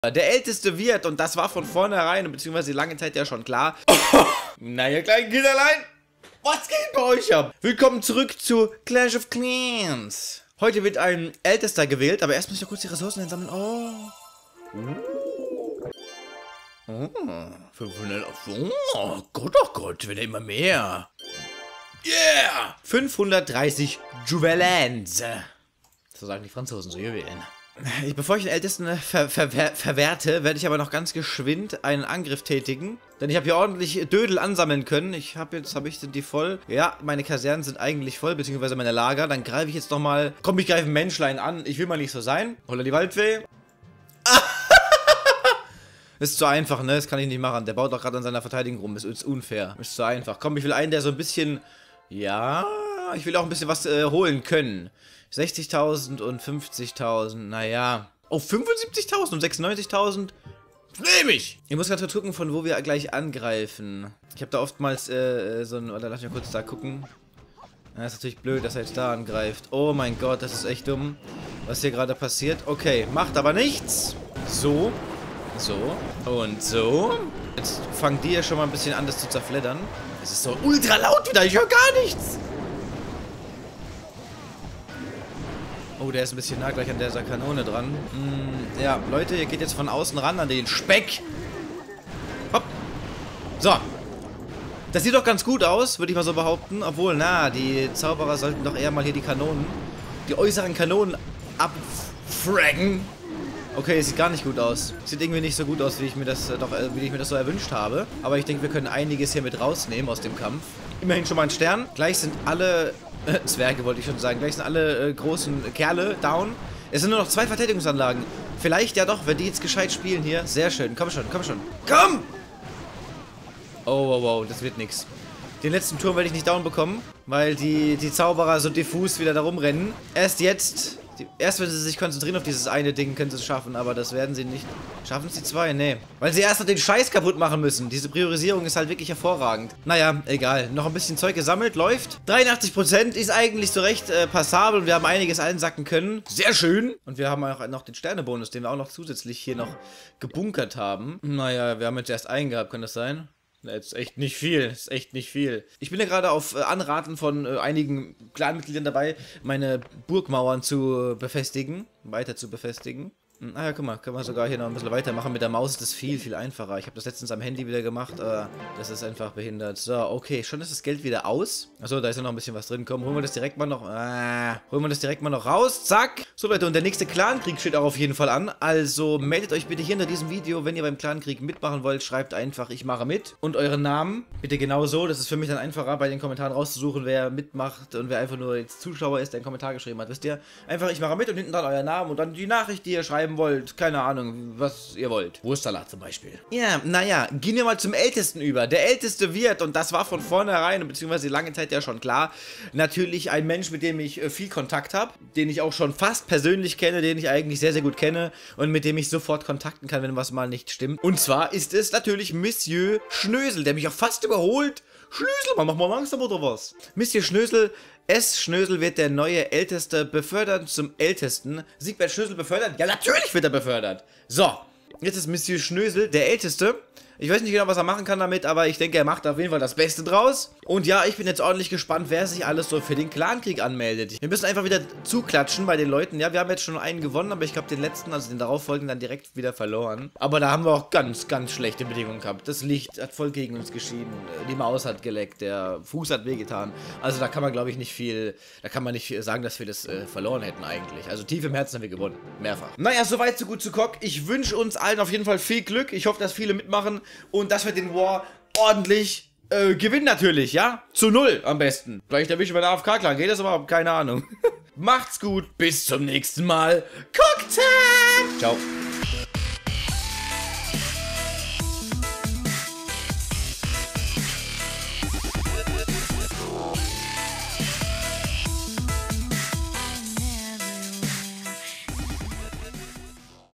Der älteste wird, und das war von vornherein, beziehungsweise lange Zeit ja schon klar. Na, ihr kleinen Kinderlein, was geht bei euch ab? Willkommen zurück zu Clash of Clans. Heute wird ein Ältester gewählt, aber erst muss ich noch kurz die Ressourcen einsammeln. Oh. 500 auf. Oh Gott, wird ja immer mehr. Yeah! 530 Juvelans. So sagen die Franzosen, so Juwelen. Bevor ich den Ältesten verwerte, werde ich aber noch ganz geschwind einen Angriff tätigen. Denn ich habe hier ordentlich Dödel ansammeln können. Sind die voll? Ja, meine Kasernen sind eigentlich voll, beziehungsweise meine Lager. Dann greife ich jetzt nochmal. Komm, ich greife ein Menschlein an. Ich will mal nicht so sein. Holla die Waldfee. Ist zu einfach, ne? Das kann ich nicht machen. Der baut doch gerade an seiner Verteidigung rum. Ist unfair. Ist zu einfach. Komm, ich will einen, der so ein bisschen... Ja, ich will auch ein bisschen was holen können. 60.000 und 50.000, naja. Oh, 75.000 und 96.000? Nehme ich! Ich muss gerade gucken, von wo wir gleich angreifen. Ich habe da oftmals so ein... Oder lass mich mal kurz da gucken. Das ist natürlich blöd, dass er jetzt da angreift. Oh mein Gott, das ist echt dumm, was hier gerade passiert. Okay, macht aber nichts. So. So. Und so. Jetzt fangen die ja schon mal ein bisschen an, das zu zerfleddern. Es ist so ultra laut wieder, ich höre gar nichts. Oh, der ist ein bisschen nah gleich an dieser Kanone dran. Ja, Leute, ihr geht jetzt von außen ran an den Speck. Hopp. So. Das sieht doch ganz gut aus, würde ich mal so behaupten. Obwohl, na, die Zauberer sollten doch eher mal hier die Kanonen, die äußeren Kanonen abfraggen. Okay, es sieht gar nicht gut aus. Sieht irgendwie nicht so gut aus, wie ich mir das so erwünscht habe. Aber ich denke, wir können einiges hier mit rausnehmen aus dem Kampf. Immerhin schon mal ein Stern. Gleich sind alle... Zwerge wollte ich schon sagen. Gleich sind alle großen Kerle down. Es sind nur noch 2 Verteidigungsanlagen. Vielleicht ja doch, wenn die jetzt gescheit spielen hier. Sehr schön. Komm schon, komm schon. Komm! Oh, das wird nix. Den letzten Turm werde ich nicht down bekommen, weil die Zauberer so diffus wieder da rumrennen. Erst jetzt... Erst wenn sie sich konzentrieren auf dieses eine Ding, können sie es schaffen, aber das werden sie nicht. Schaffen es die 2? Nee. Weil sie erst noch den Scheiß kaputt machen müssen. Diese Priorisierung ist halt wirklich hervorragend. Naja, egal. Noch ein bisschen Zeug gesammelt, läuft. 83% ist eigentlich so recht passabel und wir haben einiges einsacken können. Sehr schön. Und wir haben auch noch den Sternebonus, den wir auch noch zusätzlich hier noch gebunkert haben. Naja, wir haben jetzt erst einen gehabt, kann das sein? Das ist echt nicht viel, das ist echt nicht viel. Ich bin ja gerade auf Anraten von einigen Clanmitgliedern dabei, meine Burgmauern zu befestigen, weiter zu befestigen. Ah ja, guck mal, können wir sogar hier noch ein bisschen weitermachen. Mit der Maus ist das viel, viel einfacher. Ich habe das letztens am Handy wieder gemacht, das ist einfach behindert. So, okay, schon ist das Geld wieder aus. Achso, da ist ja noch ein bisschen was drin. Komm, holen wir das direkt mal noch, holen wir das direkt mal noch raus. Zack. So Leute, und der nächste Clankrieg steht auch auf jeden Fall an. Also meldet euch bitte hier unter diesem Video, wenn ihr beim Clankrieg mitmachen wollt. Schreibt einfach, ich mache mit. Und euren Namen bitte genau so. Das ist für mich dann einfacher, bei den Kommentaren rauszusuchen, wer mitmacht und wer einfach nur jetzt Zuschauer ist, der einen Kommentar geschrieben hat. Wisst ihr? Einfach, ich mache mit und hinten dran euer Namen und dann die Nachricht, die ihr schreiben wollt. Keine Ahnung, was ihr wollt. Wurstsalat zum Beispiel. Ja, naja, gehen wir mal zum Ältesten über. Der Älteste wird, und das war von vornherein, beziehungsweise lange Zeit ja schon klar, natürlich ein Mensch, mit dem ich viel Kontakt habe, den ich auch schon fast persönlich kenne, den ich eigentlich sehr, sehr gut kenne und mit dem ich sofort kontakten kann, wenn was mal nicht stimmt. Und zwar ist es natürlich Monsieur Schnösel, der mich auch fast überholt. Schnösel, man macht mal langsam oder was? Monsieur Schnösel... Schnösel wird der neue Älteste befördert zum Ältesten. Siegbert Schnösel befördert? Ja, natürlich wird er befördert. So, jetzt ist Monsieur Schnösel der Älteste. Ich weiß nicht genau, was er machen kann damit, aber ich denke, er macht auf jeden Fall das Beste draus. Und ja, ich bin jetzt ordentlich gespannt, wer sich alles so für den Clankrieg anmeldet. Wir müssen einfach wieder zuklatschen bei den Leuten. Ja, wir haben jetzt schon einen gewonnen, aber ich glaube, den letzten, also den darauffolgenden, dann direkt wieder verloren. Aber da haben wir auch ganz, ganz schlechte Bedingungen gehabt. Das Licht hat voll gegen uns geschieden. Die Maus hat geleckt, der Fuß hat wehgetan. Also da kann man, glaube ich, nicht viel, da kann man nicht sagen, dass wir das verloren hätten eigentlich. Also tief im Herzen haben wir gewonnen. Mehrfach. Naja, soweit so gut zu Cock. Ich wünsche uns allen auf jeden Fall viel Glück. Ich hoffe, dass viele mitmachen. Und dass wir den War ordentlich gewinnen natürlich, ja? Zu 0 am besten. Vielleicht erwischen wir den AFK-Clan. Geht das aber? Keine Ahnung. Macht's gut. Bis zum nächsten Mal. Cocktail! Ciao.